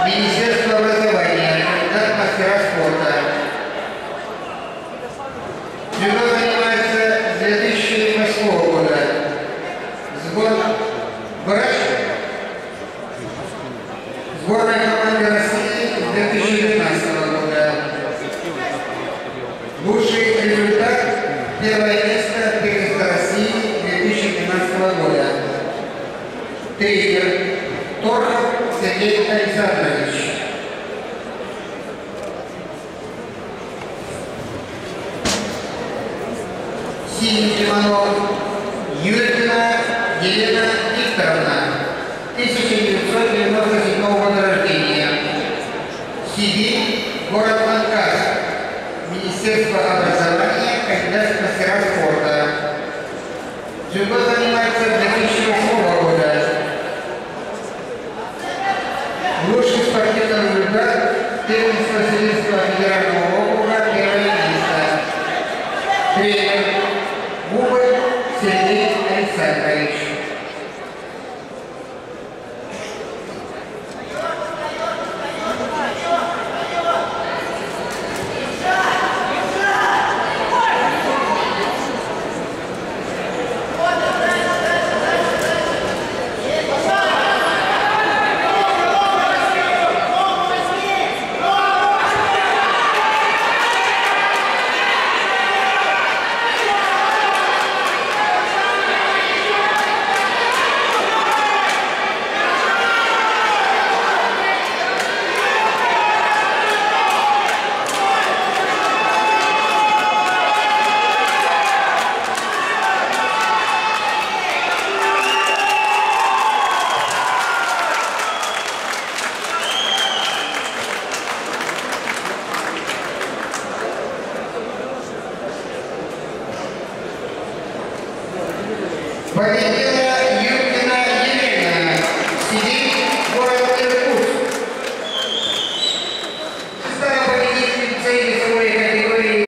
Министерство образования, кандидат мастера спорта. Дзюдо занимается с 2008 года. Сборная команды России с 2019 года. Лучший результат – первое место первенства России 2012 года. Тренер Торхов Сергей Александрович. Синий кимоно